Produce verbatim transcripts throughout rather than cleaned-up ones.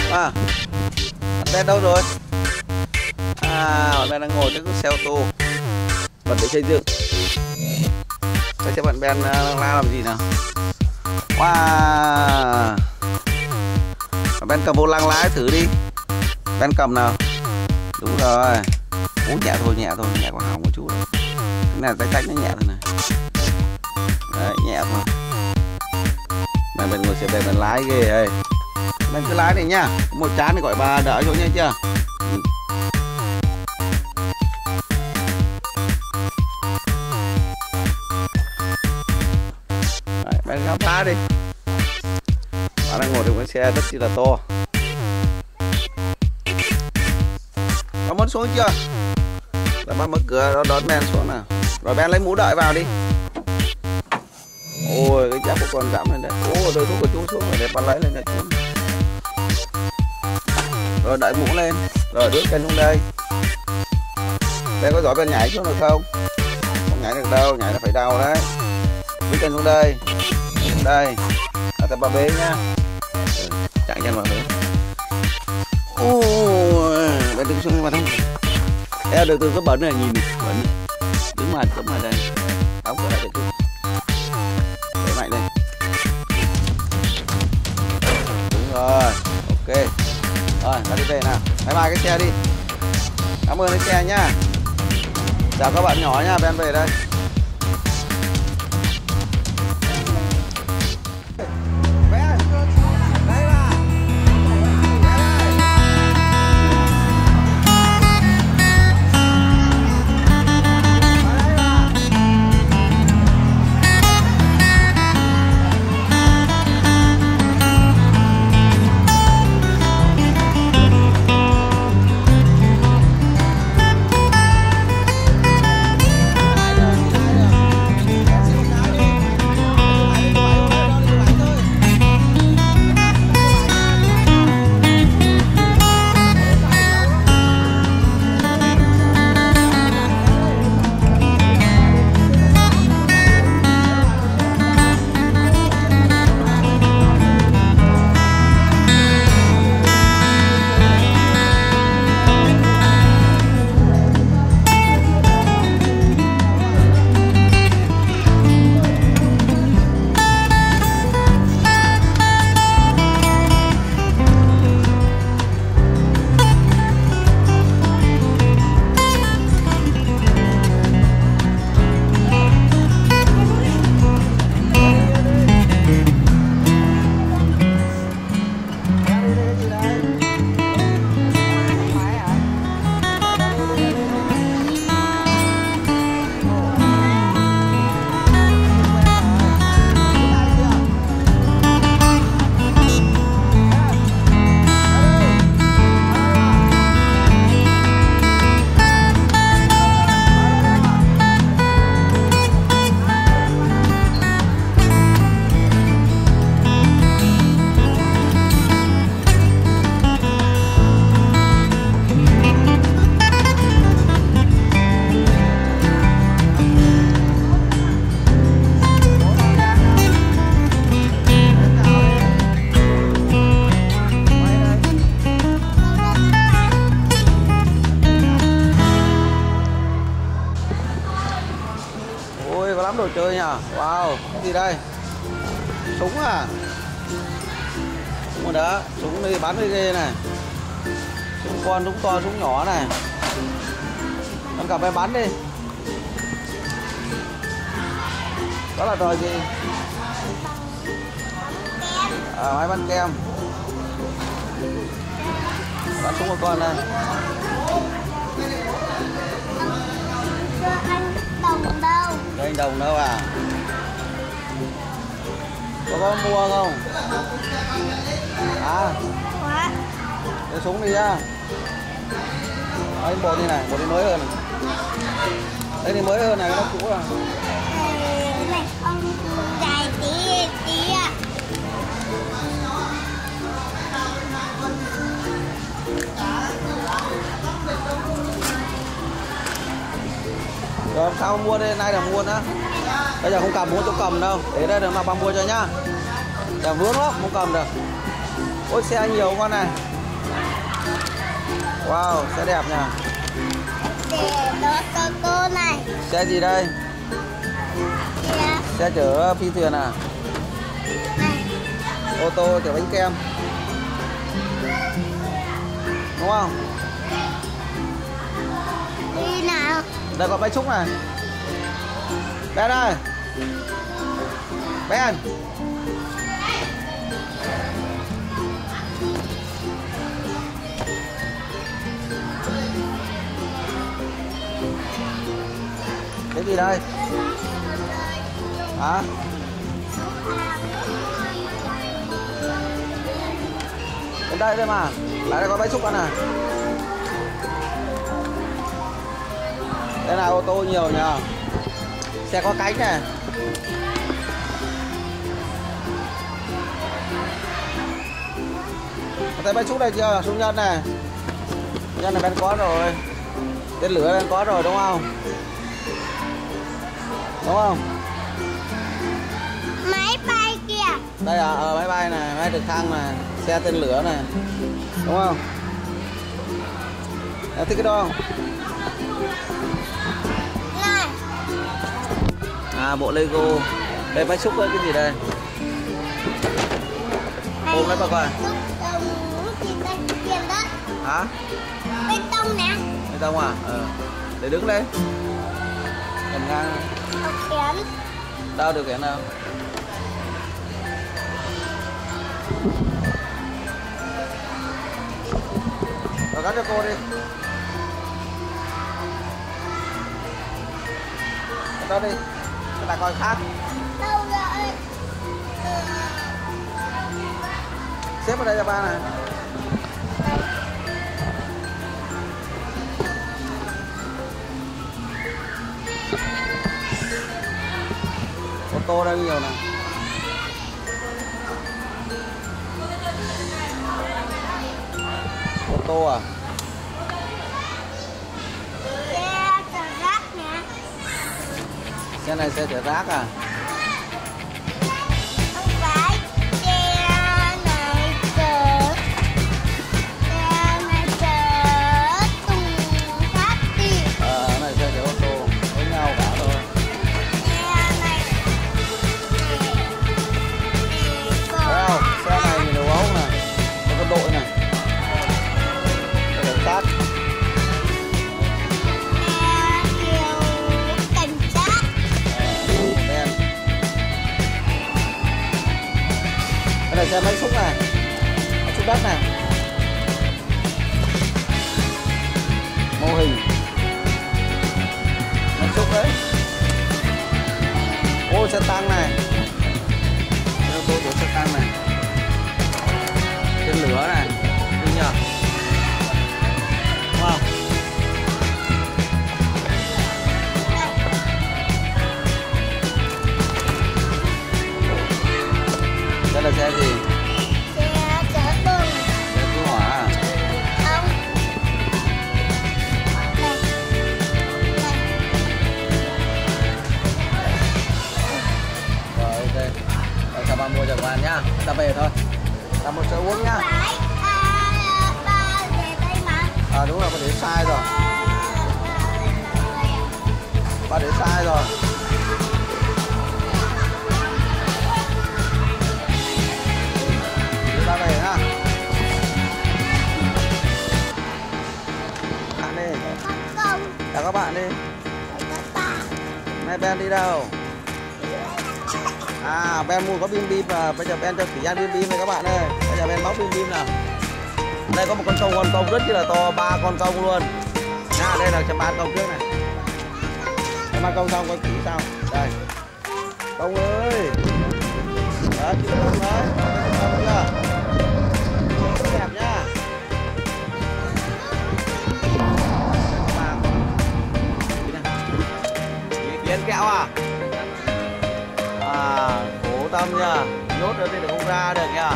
À, bạn Ben đâu rồi? À, bạn Ben đang ngồi trên xe ô tô vật để xây dựng. Để cho bạn Ben đang làm gì nào? Wow, bạn Ben cầm vô lăng lái thử đi. Ben cầm nào. Đúng rồi. Uống nhẹ thôi, nhẹ thôi, nhẹ còn hỏng một chút. Cái này tay cách nó nhẹ thôi này. Đấy, nhẹ thôi. Bạn Ben ngồi xe Ben, Ben lái ghê ơi. Ben cứ lái này nhá. Một chán thì gọi bà đỡ chỗ nha chưa? Ừ. Đấy, Ben khám phá đi. Bạn đang ngồi trong cái xe rất chi là to. Bạn muốn xuống chưa? Rồi bạn mở cửa đó đón Ben xuống nào. Rồi Ben lấy mũ đợi vào đi. Ôi cái chắc còn giảm lên đấy. Ôi đôi thuốc của chú xuống rồi để bạn lấy lên cho chú. Rồi đợi mũ lên. Rồi bước chân xuống đây. Ben có giỏi Ben nhảy xuống được không? Không nhảy được đâu, nhảy là phải đau đấy. Bước chân xuống đây. Xuống đây. Ở tập ba bế nhá. Chạy chân vào bế. Ôi Ben đứng xuống mà không. Ê được từ có bẩn này nhìn đi. Bẩn. Đứng mà đứng mà đây. Đóng cửa lại để chút. Để mạnh lên. Đúng rồi. Ok. Rồi, ta đi về nào. Bye bye cái xe đi. Cảm ơn cái xe nhá. Chào các bạn nhỏ nha, Ben về đây. Đồ chơi nhỉ? Wow, cái gì đây? Súng à? Súng rồi đó, súng đi bắn đi ghê này. Súng con, súng to, súng nhỏ này. Con cặp em bắn đi. Đó là trò gì? À, máy bắn kem. Bắn súng của con này. Đồng đâu? Cho anh Đồng đâu à? Có con mua không? À? Cái súng đi nhá. Anh bộ như này, bộ đi mới hơn. Đây thì mới hơn này, nó cũ à. Này, ông dài tí tí à. Rồi sao mua đây, nay là mua nữa. Bây giờ không cầm mua chỗ cầm đâu. Để đây được mà bà mua cho nhá. Giờ vướng lắm, không cầm được. Ôi xe nhiều con này. Wow, xe đẹp nha. Để đó cho cô này. Xe gì đây? Kìa. Xe chở phi thuyền à? Này. Ô tô chở bánh kem. Đúng không? Đi nào. Đây có bánh Trúc này. Ben ơi. Ben. Cái gì đây? Hả? Bên đây đây mà. Lại đây có bánh Trúc ăn à? Đây là ô tô nhiều nhờ. Xe có cánh này. Có thấy bánh Trúc này chưa? Súng nhân này. Nhân này Ben có rồi. Tên lửa Ben có rồi đúng không? Đúng không? Máy bay kìa. Đây à, ờ, máy bay này, máy trực thăng này, xe tên lửa này. Đúng không? Em thích cái đó không? Này. À, bộ Lego. Đây bánh Trúc cái gì đây? Ôm lấy bà coi. Tiền đó. Hả? Bê tông nè. Bê tông à? Ờ. Để đứng lên. Cầm ngang. Điều khiển. Đâu điều khiển nào? Rồi gắn cho cô đi. Đó đi. Cái này coi khác. Đâu rồi? Xếp vào đây cho ba này. Ô tô đây nhiều này. Ô tô à? Xe chở rác nè. Xe này xe chở rác à? Không phải. Xe này chở. Xe này chở thùng rác đi. Ờ, cái này xe chở ô tô. Với nhau cả thôi. Xe này. Thấy không? Xe này thì đồ ấu này. Có quân đội này. Xe cảnh sát. Cảnh sát. Ờ, đen. Cái này xe máy xúc này. Máy xúc đất này. Mô hình. Máy xúc đấy. Ô, xe tăng này. Ô tô của xe tăng này. Tên lửa này. Đi nhờ. Đúng không? Đây là xe gì? Xe chở tùng. Xe cứu hỏa à? Không. Này. Này. Rồi ok. Rồi sao ba mua cho bạn nhá. Ta về thôi. Ta mua sữa uống nhá. Phải. À, ba về đây mà. À đúng rồi, ba để sai rồi. Ba để sai rồi. Đi ba về ha. Bạn đi. Không. Chào các bạn đi. Phải có ta. Nay Ben đi đâu? À, Ben mua có bim bim và bây giờ Ben cho Thủy An bim bim này các bạn ơi. Bây giờ Ben bóc bim bim nào. Đây có một con công, con công rất là to, ba con công luôn. Nha, đây là chấm ban công trước này. Chấm ban công xong coi kỹ sao. Đây. Công ơi. Đó, chị công đấy. Công chưa? Đẹp nhá. Kiến kẹo à? À, khổ tâm nha. Nhốt ở đây để không ra được nha.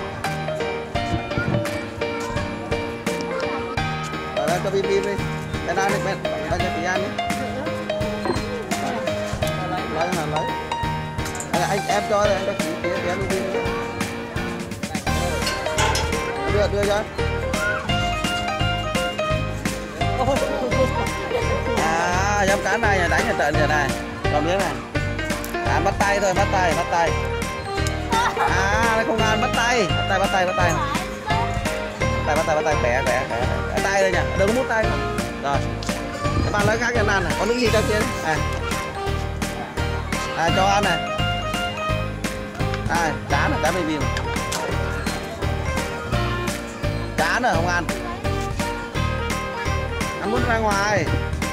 Rồi đây cho bim bim đi. Ben ăn đi, Ben. Ben cho Thủy An đi. Lấy nào lấy. À, anh em cho rồi, anh cho Thủy Tiến Tiến bim bim. Đưa đưa cho. À, dám cán này, đánh ở trận giờ này. Còn miếng này. À, bắt tay thôi, bắt tay, bắt tay. À, nó không ăn, bắt tay. Bắt tay, bắt tay, bắt tay. Bắt tay, bắt tay, bắt tay, khỏe, khỏe, khỏe. Bắt tay thôi nhỉ, đừng có mút tay. Rồi. Cái bàn lấy khác cho ăn này, có nước gì cho trên? À. À, cho ăn này. À, chán rồi, chán baby này. Chán rồi, không ăn. Ăn muốn ra ngoài.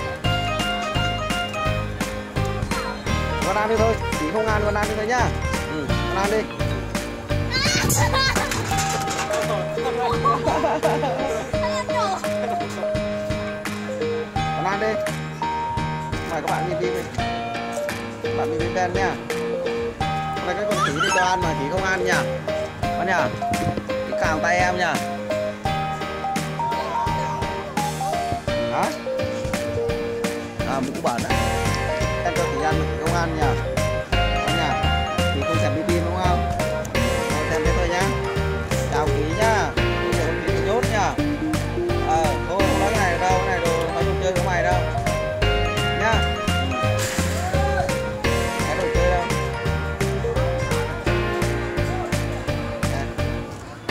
Con ăn đi thôi, chỉ không ăn, con ăn đi thôi nhá. Ừ, con ăn đi. Con ăn đi. Mời các bạn nhìn đi đi. Các bạn nhìn đi Ben nha. Hôm nay các con khỉ đi cho ăn mà khỉ không ăn nha. Con nha. Cái cào tay em nha. Hả? À, mũ bẩn đấy. Em cho khỉ ăn mà khỉ không ăn nha. Con nha. Khỉ không xem bim đúng không? Con xem thế thôi nhá. Chào khỉ nhá. Bây giờ con khỉ bị nhốt nha. Ờ, thôi không nói cái này đâu, cái này đồ nói chung chơi của mày đâu. Nhá. Cái đồ chơi đâu.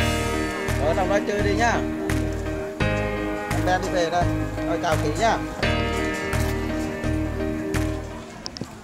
Ở trong đó chơi đi nhá. Em Ben đi về đây. Rồi chào khỉ nhá.